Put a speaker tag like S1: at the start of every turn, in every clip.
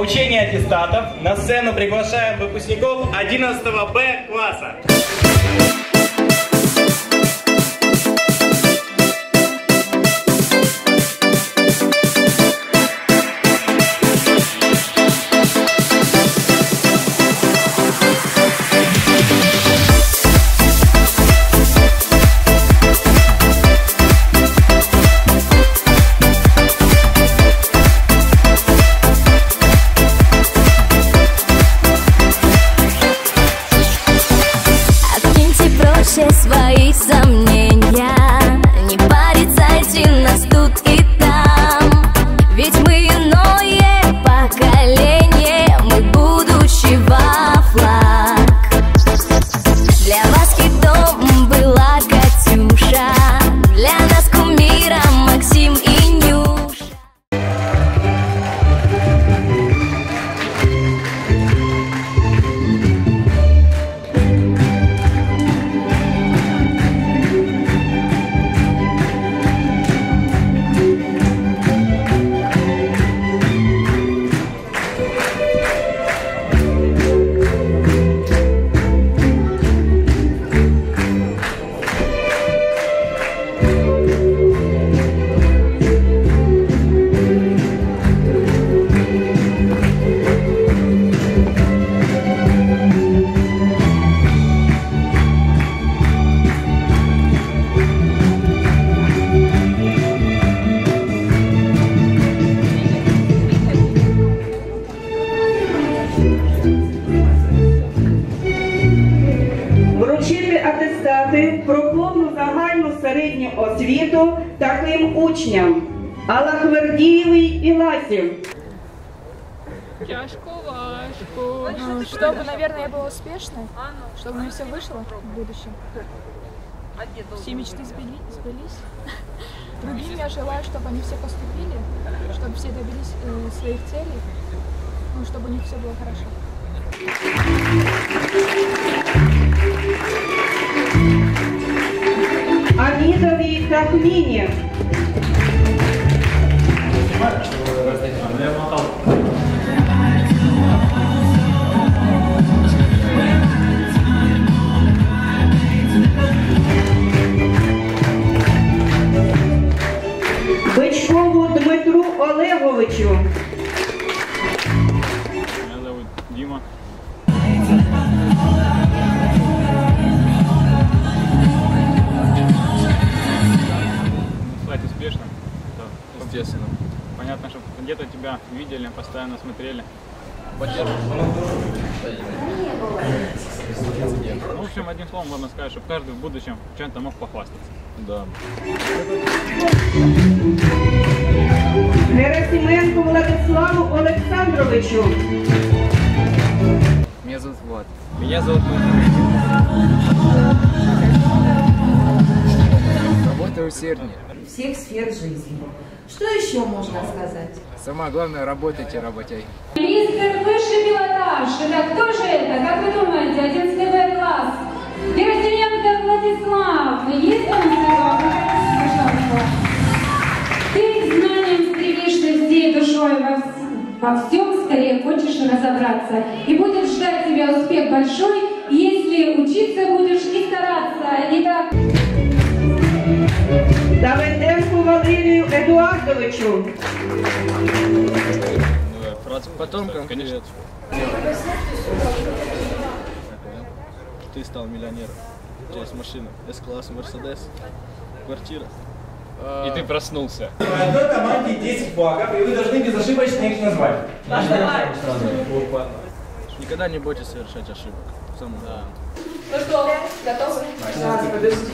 S1: вручения аттестатов на сцену приглашаем выпускников 11 Б класса.
S2: Свои сомнения, не порицайте нас тут и там, ведь мы иное поколение, мы будущего флаг. Для вас хитом была Катюша, для нас кумиром Максим и Нюша.
S3: Атестати про повну загальну середню освіту таким учням: Аллахвердієвий і Ласів.
S4: Тяжко, важко. Чтобы, наверное, я была успешной, чтобы у меня все вышло в будущем. Все мечты сбылись. Другим я желаю, чтобы они все поступили, чтобы все добились своих целей, ну, чтобы у них все было хорошо.
S3: Амідові Тахміні. Бичкову Дмитру Олеговичу.
S5: Меня зовут Дима. Стать успешным, это естественно. Понятно, что где-то тебя видели, постоянно смотрели. Ну, в общем, одним словом можно сказать, что каждый в будущем чем-то мог похвастаться. Да.
S3: Герасименко Владиславу Олександровичу.
S6: Меня зовут Влад.
S5: Меня зовут
S6: Работай усерднее.
S7: Всех сфер жизни. Что еще можно сказать?
S6: Самое главное, работайте, работяй.
S8: Мистер высший пилотаж. Итак, кто же это? Как вы думаете? 11 Б класс. Герасименко Владислав. Есть там пожалуйста. Ты к знаниям стремишься всей душой, во всем скорее хочешь разобраться. И будет ждать тебя успех большой, если учиться будешь и стараться. Итак...
S3: Давиденку Валерію Едуардовичу.
S5: потомкам, конечно.
S9: Ты стал миллионером. У тебя есть машина, С-класс, Мерседес, квартира.
S5: И ты проснулся.
S1: В одной команде 10 флагов, и вы должны безошибочно их назвать.
S9: Никогда не бойтесь совершать ошибок. Самое главное.
S4: Ну что, готовы?
S3: Зараз, подождите.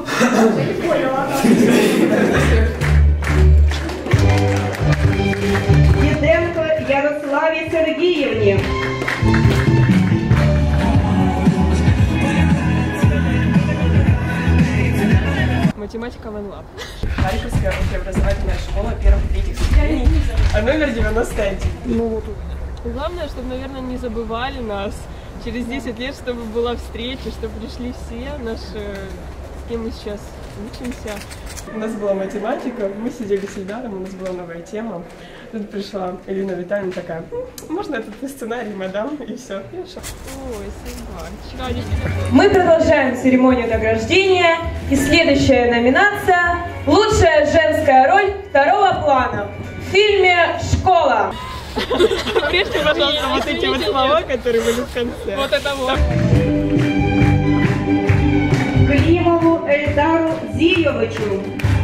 S3: Діденко Ярославі Сергіївні.
S4: Математика One Lab.
S10: Харьковская общеобразовательная школа первых-третьих ступеней, а номер 91.
S4: Ну вот. Главное, чтобы, наверное, не забывали нас. Через 10 лет, чтобы была встреча, чтобы пришли все наши
S10: кем мы сейчас учимся. У нас была математика, мы сидели с Ильдаром, у нас была новая тема. Тут пришла Элина Витальевна такая: можно этот сценарий, мадам? И все. Ой, сынок.
S11: Мы продолжаем церемонию награждения. И следующая номинация – лучшая женская роль второго плана в фильме «Школа».
S10: Прежде, пожалуйста, вот эти вот слова, которые были в конце.
S4: Вот это вот.
S3: Климову Эльдару Зійовичу.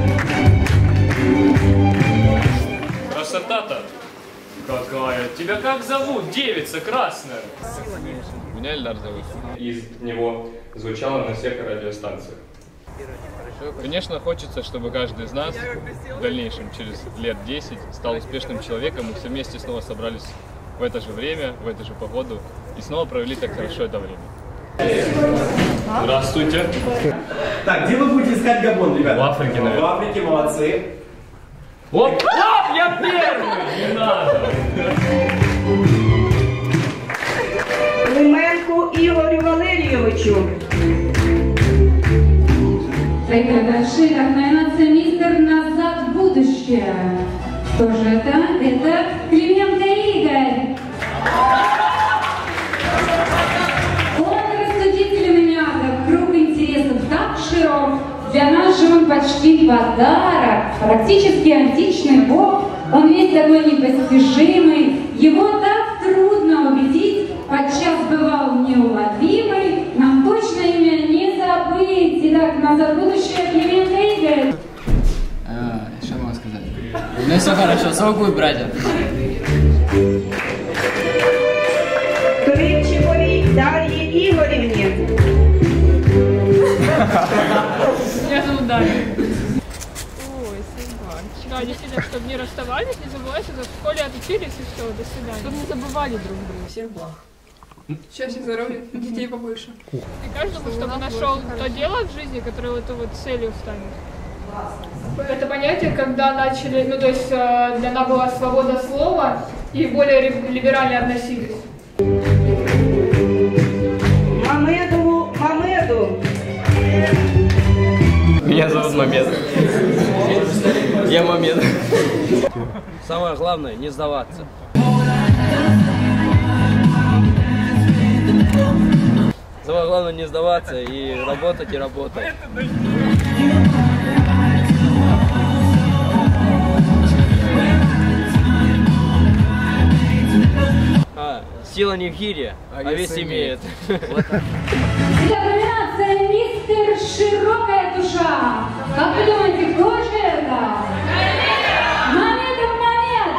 S12: Красота-то какая! Тебя как зовут, девица красная?
S5: Меня Эльдар зовут.
S12: Из него звучало на всех радиостанциях.
S5: Конечно, хочется, чтобы каждый из нас в дальнейшем, через лет 10, стал успешным человеком, и все вместе снова собрались в это же время, в эту же погоду, и снова провели так хорошо это время.
S12: Здравствуйте.
S1: Так, где вы будете искать Габон, ребята?
S12: В Африке, наверное.
S1: В Африке, молодцы.
S12: Оп! Я первый! Не надо!
S3: Клименку Ігорю Валерійовичу.
S8: Поехали дальше. Итак, номинация «Мистер Назад в будущее». Кто же это? Это Клименко Игорь. Он рассудитель номинатов. Круг интересов так широк. Для нас же он почти подарок. Практически античный бог. Он весь такой непостижимый. Его так трудно убедить. Подчас бывал неуловимый. Нам точно имя не забыть. Итак, «Назад в будущее» Клименко Игорь.
S6: Что могу сказать? У меня все хорошо, сокуй, братья.
S3: Кривчиковій Дар'ї Ігорівні.
S4: Меня зовут Дарья. Ой, сынок. Да, действительно, чтобы не расставались, не забывайте, в школе отучились и все, до свидания. Чтобы не забывали друг друга. Всех благ. Счастья, здоровья, детей побольше. И каждому, чтобы нашел то дело в жизни, которое вот этой вот целью станет. Это понятие, когда начали, ну то есть дана была свобода слова и более либерально относились.
S3: Мамедову Мамеду.
S9: Меня зовут Мамед. Я Мамед. Самое главное — не сдаваться. Самое главное — не сдаваться и работать, и работать. Сила не в гире, а вес имеет.
S8: Итак, номинация «Мистер Широкая душа». Как вы думаете, кто же это? Мамедов Мамед!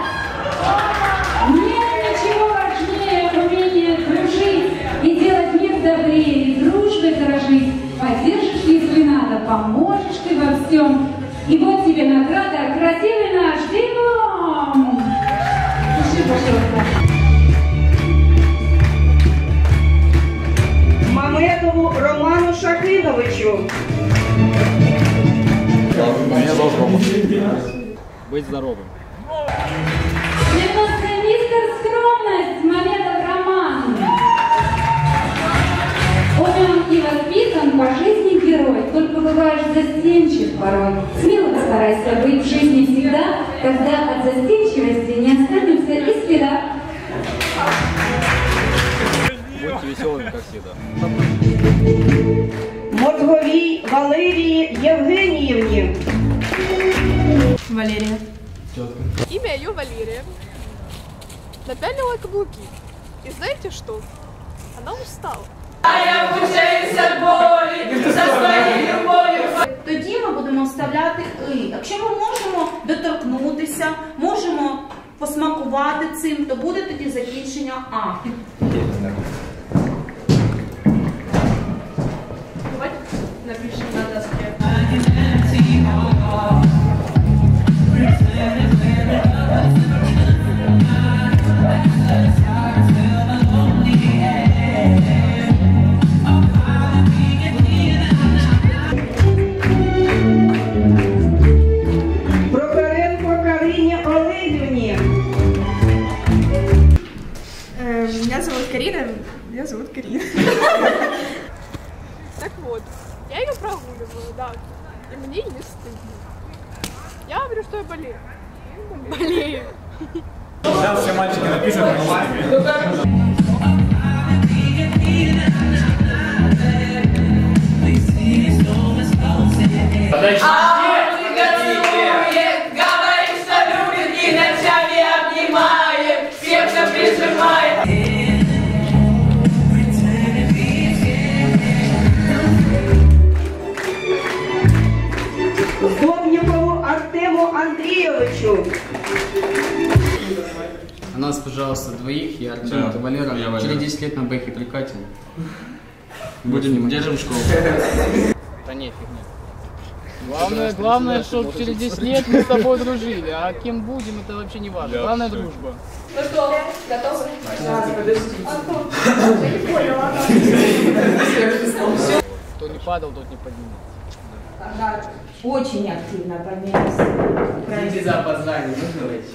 S8: Нет ничего важнее умения дружить и делать мир добрее, и дружбой дорожить. Поддержишь, если надо, поможешь ты во всем. И вот тебе награда, красивый наш диплом! Пиши, пожалуйста.
S3: Мамедову Роману Шахиновичу.
S5: Меня зовут Рома. Быть здоровым.
S8: Номинация «Мистер Скромность» Мамедов Роман. Умен и воспитан, по жизни герой, только бываешь застенчив порой. Смело постарайся быть в жизни всегда, когда от застенчивости не останется и следа.
S5: Будьте веселыми, как всегда.
S3: Мозговій Валерії Євгеніївні.
S4: Валерия. Имя ее Валерия. Напялила каблуки. И знаете что? Она устала.
S7: Тоді ми будемо вставляти «и». Якщо ми можемо доторкнутися, можемо посмакувати цим, то буде тоді закінчення «а».
S10: Давайте напишем на доске.
S3: Прокоренко Карині Олегівні.
S10: Меня зовут Карина. Меня зовут Карина.
S4: Так вот, Я ее прогуливаю, да. И мне не стыдно. Я говорю, что я болею. Болею.
S13: Сейчас все мальчики напишут мне.
S14: Говорит, что любит и ночами обнимает, сердце прижимает.
S3: Зобникову Артему Андреевичу.
S6: А нас, пожалуйста, двоих, я Артем, ты Валера. Через 10 лет на бэхе прикатим.
S5: Будем, держим школу.
S6: Да не, фигня. Главное, чтобы через 10 лет мы с тобой дружили, а кем будем, это вообще не важно. Главное дружба.
S14: Ну что, готовы?
S6: Кто не падал, тот не поднимется.
S7: Ага, очень активно поднялись.
S6: Извините за опоздание, ну давайте.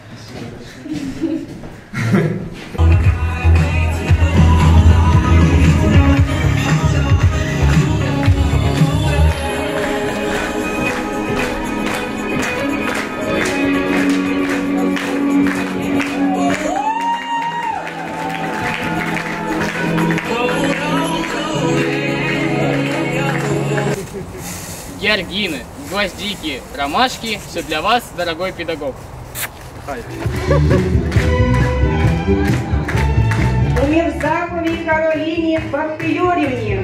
S6: Георгины, гвоздики, ромашки – все для вас, дорогой педагог.
S3: У Мірзаковій Кароліні Бахтийорівні.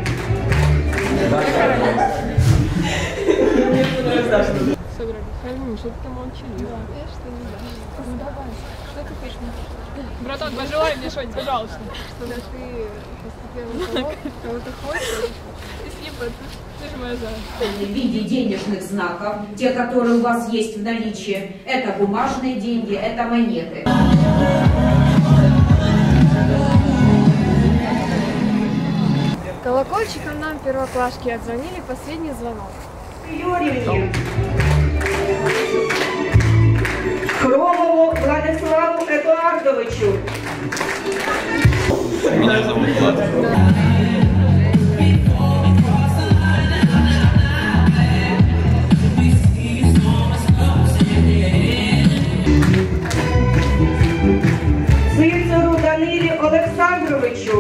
S4: Что ты молчаливо? Ну давай, что ты пишешь? Братан, пожелай мне что-нибудь, пожалуйста. Чтобы ты поступила на того, кого ты хочешь. Спасибо, ты же моя за.
S7: В виде денежных знаков, те, которые у вас есть в наличии, это бумажные деньги, это монеты.
S4: Колокольчиком нам первоклашки отзвонили последний звонок.
S3: Юрівні. Хромову Владиславу Едуардовичу.
S5: Меня зовут Влад.
S3: Цицеру Данилі Олександровичу.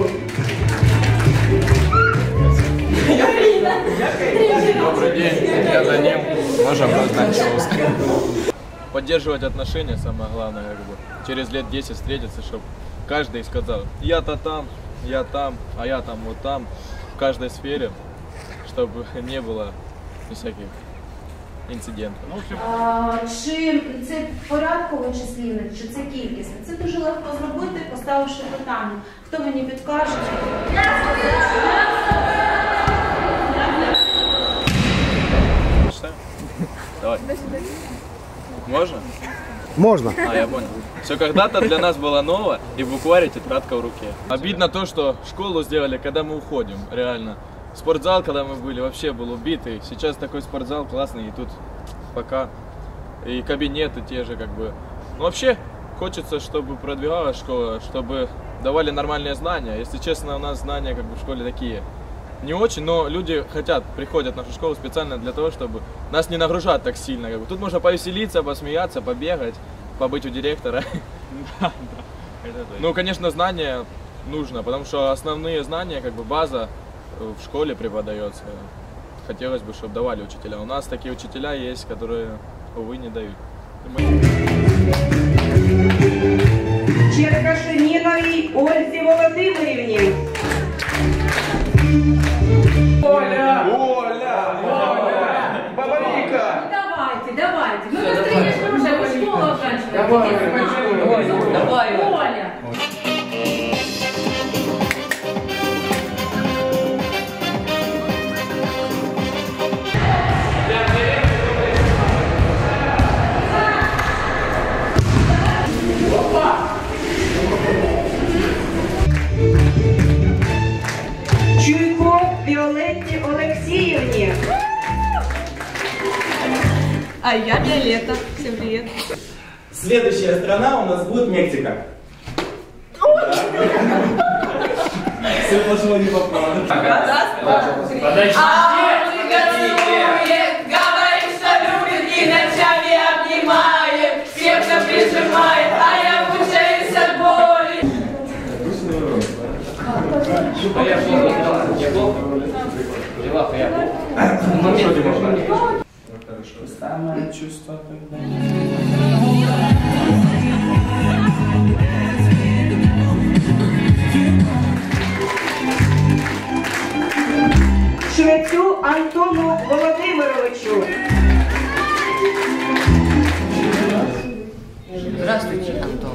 S5: Добрый день, я Данил. Можем разнать.
S9: Поддерживать отношения самое главное, как бы. Через лет 10 встретиться, чтобы каждый сказал, я-то там, я там, а я там вот там, в каждой сфере, чтобы не было всяких інцидентів.
S7: Чи це порядковий числівник, чи це кількісний? Це дуже легко зробити, поставивши питання. Хто мені підкаже?
S9: Давай. Можно?
S15: Можно.
S9: А, я понял. Все когда-то для нас было ново, и в букваре тетрадка в руке. Обидно то, что школу сделали, когда мы уходим, реально. Спортзал, когда мы были, вообще был убитый. Сейчас такой спортзал классный, и тут пока и кабинеты те же, как бы. Но вообще хочется, чтобы продвигалась школа, чтобы давали нормальные знания. Если честно, у нас знания как бы в школе такие не очень, но люди хотят, приходят в нашу школу специально для того, чтобы нас не нагружать так сильно. Как бы. Тут можно повеселиться, посмеяться, побегать, побыть у директора. Ну, конечно, знания нужно, потому что основные знания, как бы база в школе преподается. Хотелось бы, чтобы давали учителя. У нас такие учителя есть, которые, увы, не дают.
S3: Черкашиніновій Ользі Володимирівні.
S1: Оля! Оля! Оля! Баба Вика!
S14: Давайте. Ну быстрее, что уже школа оканчивается. Давай. Оля.
S3: Чуйко Віолетті Олексіївні.
S14: А я Виолетта. Всем привет.
S1: Следующая страна у нас будет Мексика. Все пошло не по плану.
S12: Подожди.
S6: Самое чувство, когда...
S3: Швецю Антону Володимировичу.
S15: Здравствуйте, Антон.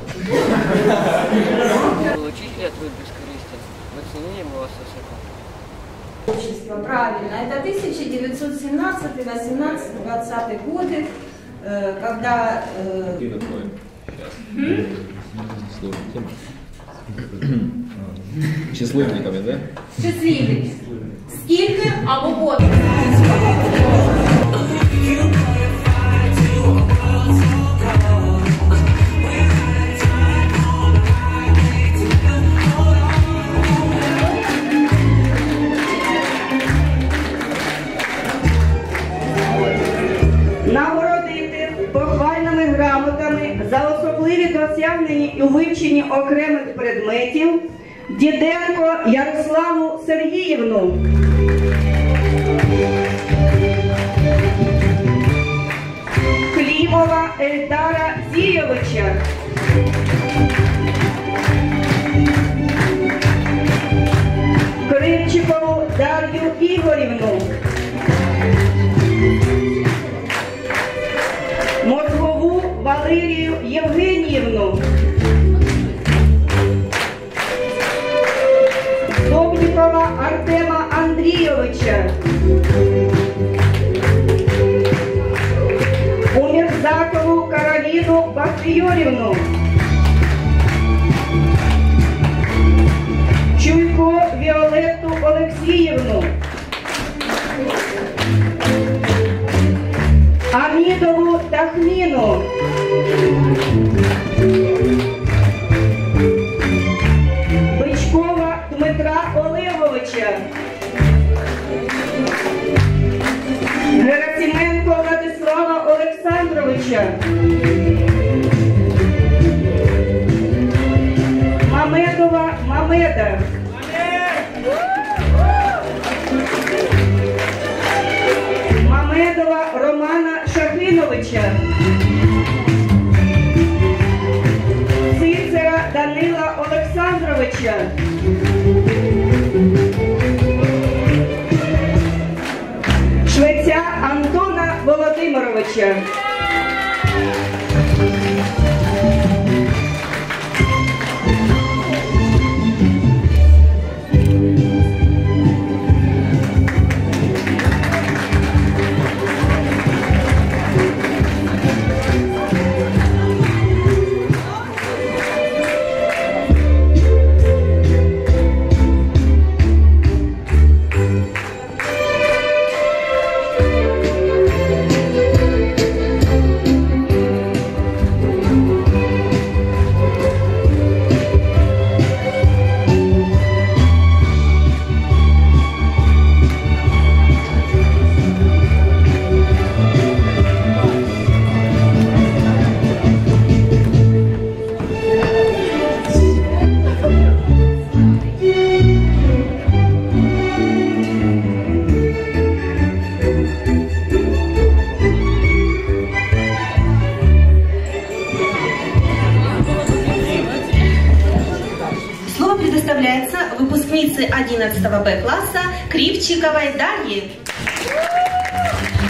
S15: Учителя труд бескорыстен. Мы ценили его высоко.
S16: Общество, правильно. Это 1917, 18, 20 годы, когда...
S17: Счастливниками, да?
S7: Щасливі. Скільки або годи?
S3: Нагородити похвальними грамотами за особливі досягнення у вивченні окремих предметів Діденко Ярославу Сергіївну. Клімова Ельдара Зійовича. Кривчикову Дар'ю Ігорівну. Мозгову Валерію Євгеніївну. Добнікова Артема Андрійовича. Умірзакову Кароліну Бахтійорівну. Чуйко Віолетту Олексіївну. Амідову Тахміну. Бичкова Дмитра Олеговича. Герасименко Владислава Олександровича. Мамедова Мамеда. Мамедова Романа Шахиновича. Цицера Данила Олександровича. Швеця Антона Володимировича.
S18: Предоставляется выпускнице 11 Б класса Кривчиковой Дарье.